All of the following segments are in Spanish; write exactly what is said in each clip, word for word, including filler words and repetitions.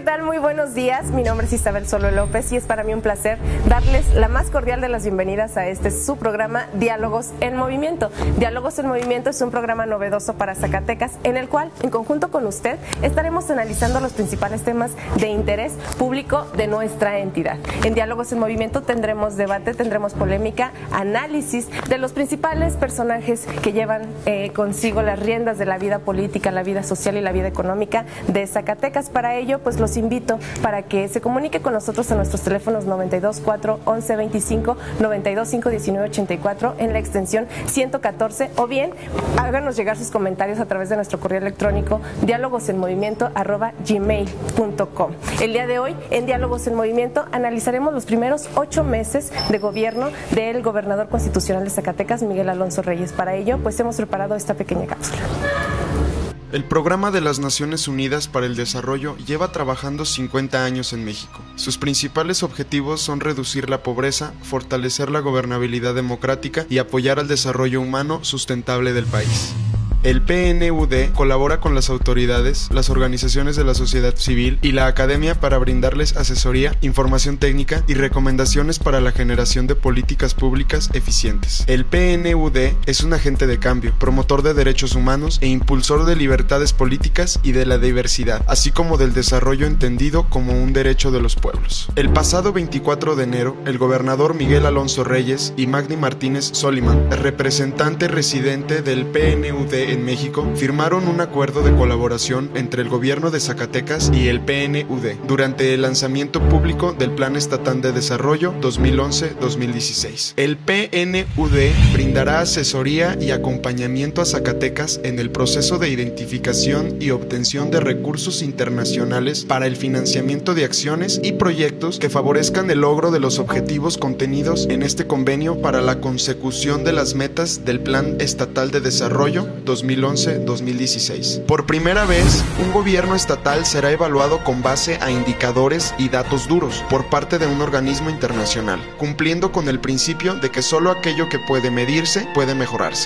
tal? Muy buenos días. Mi nombre es Isabel Solo López y es para mí un placer darles la más cordial de las bienvenidas a este su programa Diálogos en Movimiento. Diálogos en Movimiento es un programa novedoso para Zacatecas en el cual, en conjunto con usted, estaremos analizando los principales temas de interés público de nuestra entidad. En Diálogos en Movimiento tendremos debate, tendremos polémica, análisis de los principales personajes que llevan eh, consigo las riendas de la vida política, la vida social y la vida económica de Zacatecas. Para ello, pues los invito para que se comunique con nosotros a nuestros teléfonos noventa y dos cuatro once veinticinco, noventa y dos cinco diecinueve ochenta y cuatro en la extensión ciento catorce, o bien háganos llegar sus comentarios a través de nuestro correo electrónico diálogosenmovimiento arroba gmail punto com. El día de hoy, en Diálogos en Movimiento, analizaremos los primeros ocho meses de gobierno del gobernador constitucional de Zacatecas, Miguel Alonso Reyes. Para ello, pues hemos preparado esta pequeña cápsula. El Programa de las Naciones Unidas para el Desarrollo lleva trabajando cincuenta años en México. Sus principales objetivos son reducir la pobreza, fortalecer la gobernabilidad democrática y apoyar al desarrollo humano sustentable del país. El P N U D colabora con las autoridades, las organizaciones de la sociedad civil y la academia para brindarles asesoría, información técnica y recomendaciones para la generación de políticas públicas eficientes. El P N U D es un agente de cambio, promotor de derechos humanos e impulsor de libertades políticas y de la diversidad, así como del desarrollo entendido como un derecho de los pueblos. El pasado veinticuatro de enero, el gobernador Miguel Alonso Reyes y Magni Martínez Soliman, representante residente del P N U D en México, firmaron un acuerdo de colaboración entre el gobierno de Zacatecas y el P N U D durante el lanzamiento público del Plan Estatal de Desarrollo dos mil once a dos mil dieciséis. El P N U D brindará asesoría y acompañamiento a Zacatecas en el proceso de identificación y obtención de recursos internacionales para el financiamiento de acciones y proyectos que favorezcan el logro de los objetivos contenidos en este convenio para la consecución de las metas del Plan Estatal de Desarrollo dos mil once a dos mil dieciséis. Por primera vez, un gobierno estatal será evaluado con base a indicadores y datos duros por parte de un organismo internacional, cumpliendo con el principio de que solo aquello que puede medirse puede mejorarse.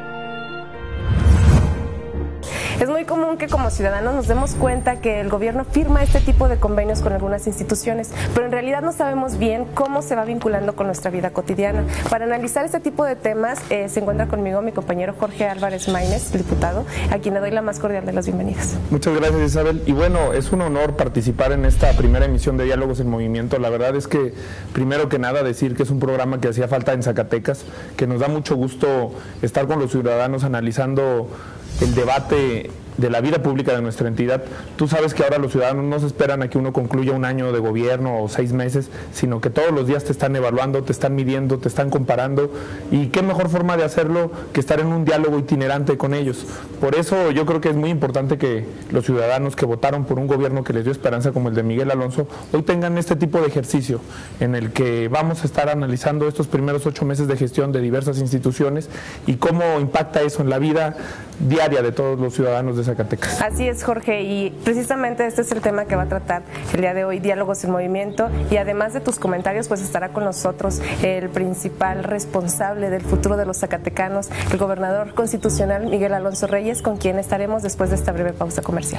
Es muy común que como ciudadanos nos demos cuenta que el gobierno firma este tipo de convenios con algunas instituciones, pero en realidad no sabemos bien cómo se va vinculando con nuestra vida cotidiana. Para analizar este tipo de temas eh, se encuentra conmigo mi compañero Jorge Álvarez Maínez, diputado, a quien le doy la más cordial de las bienvenidas. Muchas gracias, Isabel. Y bueno, es un honor participar en esta primera emisión de Diálogos en Movimiento. La verdad es que, primero que nada, decir que es un programa que hacía falta en Zacatecas, que nos da mucho gusto estar con los ciudadanos analizando el debate de la vida pública de nuestra entidad. Tú sabes que ahora los ciudadanos no se esperan a que uno concluya un año de gobierno o seis meses, sino que todos los días te están evaluando, te están midiendo, te están comparando, y qué mejor forma de hacerlo que estar en un diálogo itinerante con ellos. Por eso yo creo que es muy importante que los ciudadanos que votaron por un gobierno que les dio esperanza como el de Miguel Alonso, hoy tengan este tipo de ejercicio en el que vamos a estar analizando estos primeros ocho meses de gestión de diversas instituciones y cómo impacta eso en la vida diaria de todos los ciudadanos de Zacatecas. Así es, Jorge, y precisamente este es el tema que va a tratar el día de hoy, Diálogos en Movimiento, y además de tus comentarios, pues estará con nosotros el principal responsable del futuro de los zacatecanos, el gobernador constitucional Miguel Alonso Reyes, con quien estaremos después de esta breve pausa comercial.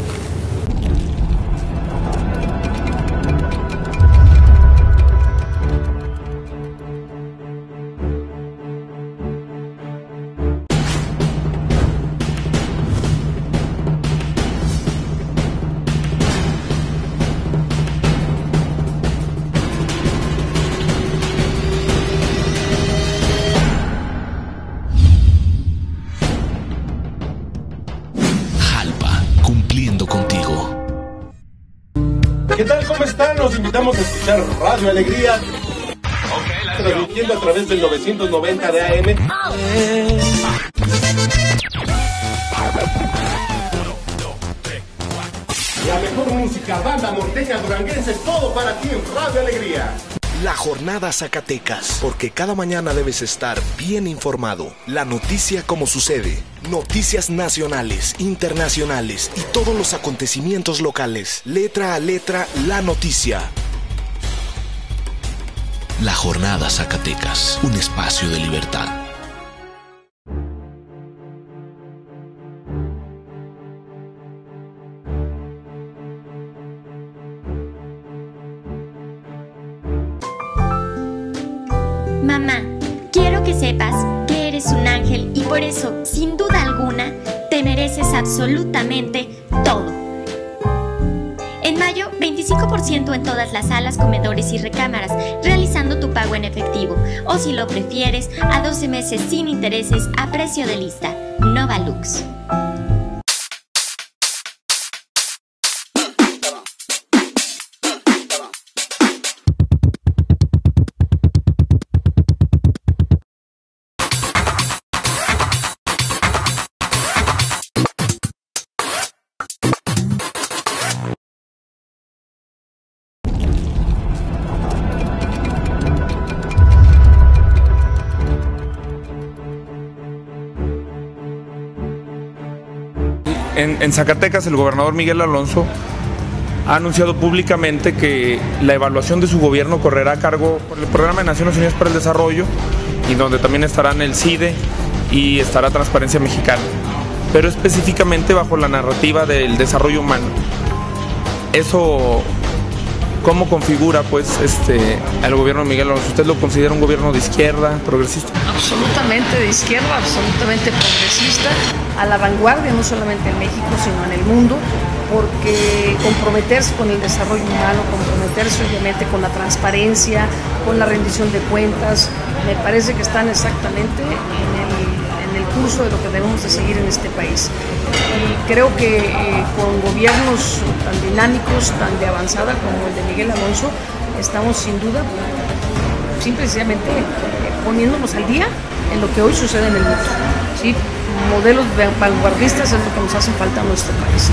¿Qué tal? ¿Cómo están? Los invitamos a escuchar Radio Alegría, transmitiendo a través del novecientos noventa de A M. La mejor música, banda norteña duranguense, todo para ti en Radio Alegría. La Jornada Zacatecas, porque cada mañana debes estar bien informado. La noticia como sucede. Noticias nacionales, internacionales y todos los acontecimientos locales. Letra a letra, la noticia. La Jornada Zacatecas, un espacio de libertad. que sepas que eres un ángel y por eso, sin duda alguna, te mereces absolutamente todo. En mayo, veinticinco por ciento en todas las salas, comedores y recámaras, realizando tu pago en efectivo. O si lo prefieres, a doce meses sin intereses a precio de lista. Novalux. En, en Zacatecas, el gobernador Miguel Alonso ha anunciado públicamente que la evaluación de su gobierno correrá a cargo por el Programa de Naciones Unidas para el Desarrollo, y donde también estarán el CIDE y estará Transparencia Mexicana, pero específicamente bajo la narrativa del desarrollo humano. Eso, ¿cómo configura pues este al gobierno de Miguel Alonso? ¿Usted lo considera un gobierno de izquierda, progresista? Absolutamente de izquierda, absolutamente progresista, a la vanguardia no solamente en México sino en el mundo, porque comprometerse con el desarrollo humano, comprometerse obviamente con la transparencia, con la rendición de cuentas, me parece que están exactamente en el, en el curso de lo que debemos de seguir en este país. Y creo que eh, con gobiernos tan dinámicos, tan de avanzada como el de Miguel Alonso, estamos sin duda simplemente eh, poniéndonos al día en lo que hoy sucede en el mundo, ¿sí? Modelos vanguardistas es lo que nos hace falta en nuestro país.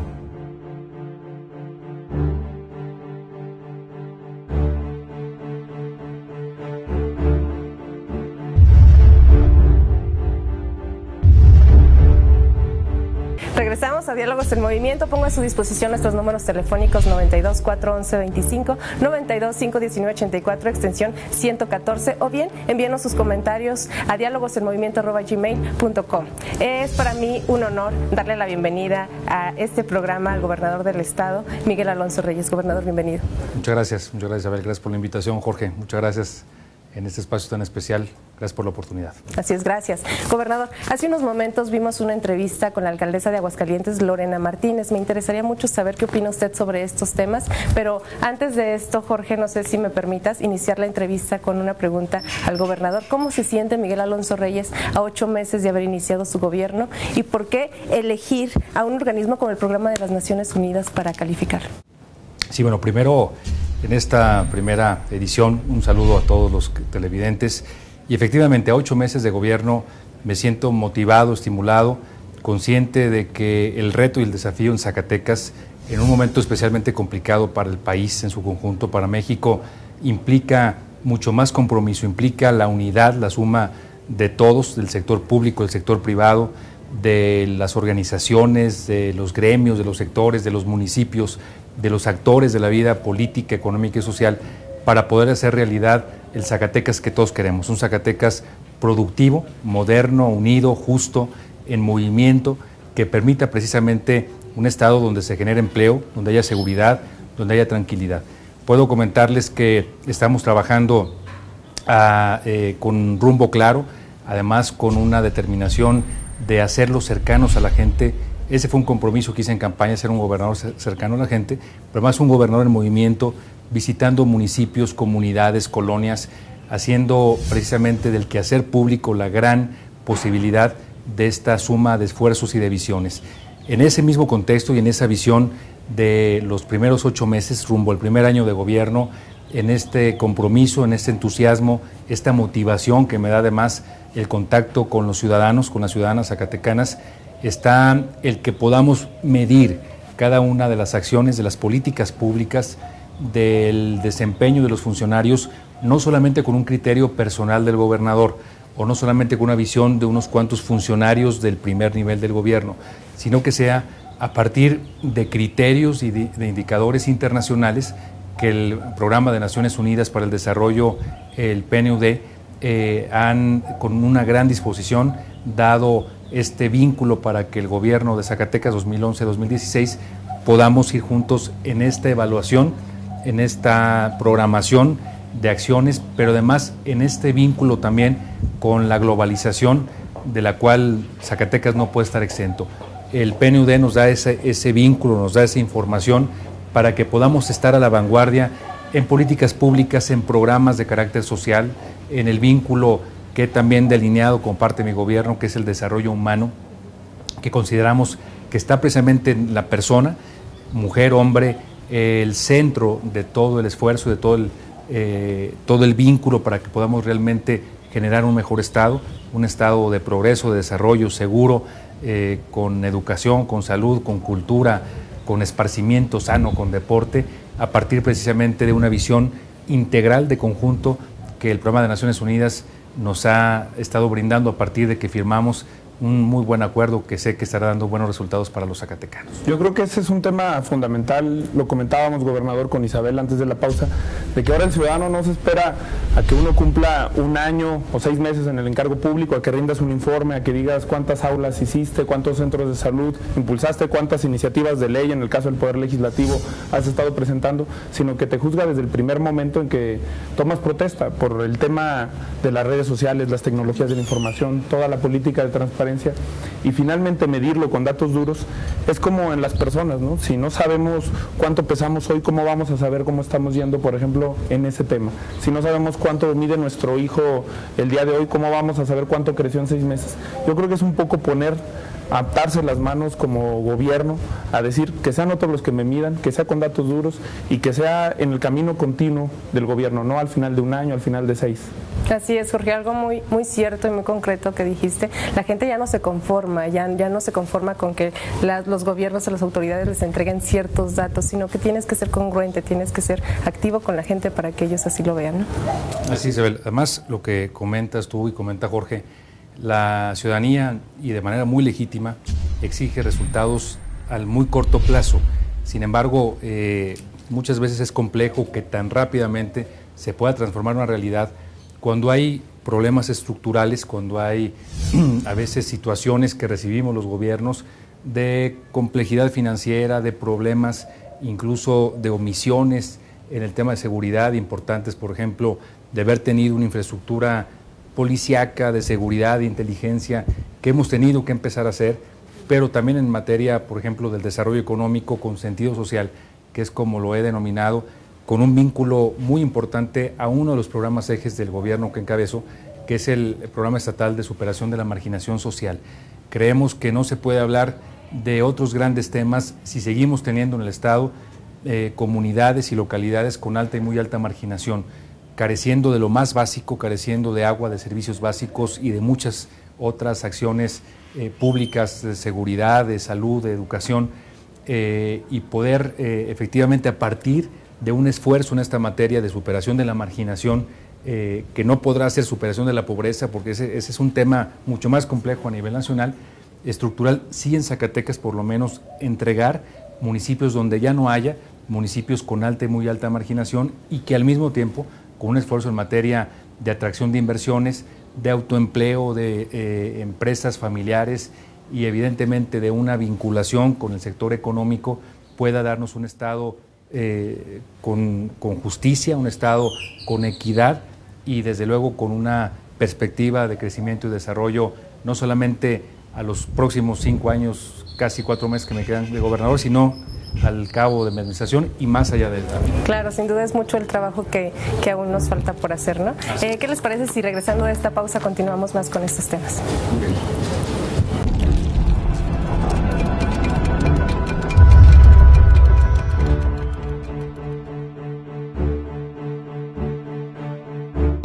Regresamos a Diálogos en Movimiento. Pongo a su disposición nuestros números telefónicos noventa y dos, cuatrocientos once, veinticinco, noventa y dos, quinientos diecinueve, ochenta y cuatro, extensión ciento catorce, o bien envíenos sus comentarios a dialogosenmovimiento arroba gmail punto com. Es para mí un honor darle la bienvenida a este programa al gobernador del estado, Miguel Alonso Reyes. Gobernador, bienvenido. Muchas gracias, muchas gracias, Abel. Gracias por la invitación, Jorge. Muchas gracias en este espacio tan especial. Gracias por la oportunidad. Así es, gracias. Gobernador, hace unos momentos vimos una entrevista con la alcaldesa de Aguascalientes, Lorena Martínez. Me interesaría mucho saber qué opina usted sobre estos temas, pero antes de esto, Jorge, no sé si me permitas iniciar la entrevista con una pregunta al gobernador. ¿Cómo se siente Miguel Alonso Reyes a ocho meses de haber iniciado su gobierno y por qué elegir a un organismo como el Programa de las Naciones Unidas para calificar? Sí, bueno, primero, en esta primera edición, un saludo a todos los televidentes. Y efectivamente, a ocho meses de gobierno me siento motivado, estimulado, consciente de que el reto y el desafío en Zacatecas, en un momento especialmente complicado para el país en su conjunto, para México, implica mucho más compromiso, implica la unidad, la suma de todos, del sector público, del sector privado, de las organizaciones, de los gremios, de los sectores, de los municipios, de los actores de la vida política, económica y social, para poder hacer realidad el Zacatecas que todos queremos, un Zacatecas productivo, moderno, unido, justo, en movimiento, que permita precisamente un estado donde se genere empleo, donde haya seguridad, donde haya tranquilidad. Puedo comentarles que estamos trabajando a, eh, con rumbo claro, además con una determinación de hacerlos cercanos a la gente. Ese fue un compromiso que hice en campaña, ser un gobernador cercano a la gente, pero además un gobernador en movimiento, visitando municipios, comunidades, colonias, haciendo precisamente del quehacer público la gran posibilidad de esta suma de esfuerzos y de visiones. En ese mismo contexto y en esa visión de los primeros ocho meses, rumbo al primer año de gobierno, en este compromiso, en este entusiasmo, esta motivación que me da además el contacto con los ciudadanos, con las ciudadanas zacatecanas, está el que podamos medir cada una de las acciones, de las políticas públicas, del desempeño de los funcionarios, no solamente con un criterio personal del gobernador o no solamente con una visión de unos cuantos funcionarios del primer nivel del gobierno, sino que sea a partir de criterios y de, de indicadores internacionales que el Programa de Naciones Unidas para el Desarrollo, el P N U D, eh, han con una gran disposición dado este vínculo para que el gobierno de Zacatecas dos mil once a dos mil dieciséis podamos ir juntos en esta evaluación, en esta programación de acciones, pero además en este vínculo también con la globalización de la cual Zacatecas no puede estar exento. El P N U D nos da ese, ese vínculo, nos da esa información para que podamos estar a la vanguardia en políticas públicas, en programas de carácter social, en el vínculo que he también delineado con parte de mi gobierno, que es el desarrollo humano, que consideramos que está precisamente en la persona, mujer, hombre, eh, el centro de todo el esfuerzo, de todo el, eh, todo el vínculo para que podamos realmente generar un mejor estado, un estado de progreso, de desarrollo seguro, eh, con educación, con salud, con cultura, con esparcimiento sano, con deporte, a partir precisamente de una visión integral de conjunto que el Programa de Naciones Unidas nos ha estado brindando a partir de que firmamos un muy buen acuerdo que sé que estará dando buenos resultados para los zacatecanos. Yo creo que ese es un tema fundamental, lo comentábamos, gobernador, con Isabel antes de la pausa, de que ahora el ciudadano no se espera a que uno cumpla un año o seis meses en el encargo público, a que rindas un informe, a que digas cuántas aulas hiciste, cuántos centros de salud impulsaste, cuántas iniciativas de ley, en el caso del Poder Legislativo, has estado presentando, sino que te juzga desde el primer momento en que tomas protesta por el tema de las redes sociales, las tecnologías de la información, toda la política de transparencia, y finalmente medirlo con datos duros. Es como en las personas, ¿no? Si no sabemos cuánto pesamos hoy, ¿cómo vamos a saber cómo estamos yendo, por ejemplo, en ese tema? Si no sabemos cuánto mide nuestro hijo el día de hoy, ¿cómo vamos a saber cuánto creció en seis meses? Yo creo que es un poco poner, atarse las manos como gobierno a decir que sean otros los que me midan, que sea con datos duros y que sea en el camino continuo del gobierno, no al final de un año, al final de seis. Así es, Jorge, algo muy muy cierto y muy concreto que dijiste. La gente ya no se conforma, ya, ya no se conforma con que la, los gobiernos o las autoridades les entreguen ciertos datos, sino que tienes que ser congruente, tienes que ser activo con la gente para que ellos así lo vean, ¿no? Así es, Isabel. Además, lo que comentas tú y comenta Jorge, la ciudadanía, y de manera muy legítima, exige resultados al muy corto plazo. Sin embargo, eh, muchas veces es complejo que tan rápidamente se pueda transformar una realidad cuando hay problemas estructurales, cuando hay a veces situaciones que recibimos los gobiernos de complejidad financiera, de problemas incluso de omisiones en el tema de seguridad importantes, por ejemplo, de haber tenido una infraestructura policíaca, de seguridad, de inteligencia, que hemos tenido que empezar a hacer, pero también en materia, por ejemplo, del desarrollo económico con sentido social, que es como lo he denominado, con un vínculo muy importante a uno de los programas ejes del gobierno que encabezo, que es el Programa Estatal de Superación de la Marginación Social. Creemos que no se puede hablar de otros grandes temas si seguimos teniendo en el Estado eh, comunidades y localidades con alta y muy alta marginación, careciendo de lo más básico, careciendo de agua, de servicios básicos y de muchas otras acciones eh, públicas de seguridad, de salud, de educación, eh, y poder eh, efectivamente a partir de un esfuerzo en esta materia de superación de la marginación, eh, que no podrá ser superación de la pobreza, porque ese, ese es un tema mucho más complejo a nivel nacional, estructural, sí en Zacatecas por lo menos entregar municipios donde ya no haya, municipios con alta y muy alta marginación, y que al mismo tiempo, con un esfuerzo en materia de atracción de inversiones, de autoempleo, de eh, empresas familiares y evidentemente de una vinculación con el sector económico, pueda darnos un Estado Eh, con, con justicia, un Estado con equidad y desde luego con una perspectiva de crecimiento y desarrollo, no solamente a los próximos cinco años, casi cuatro meses que me quedan de gobernador, sino al cabo de mi administración y más allá de él también. Claro, sin duda es mucho el trabajo que, que aún nos falta por hacer, ¿no? Eh, ¿Qué les parece si regresando de esta pausa continuamos más con estos temas? Okay.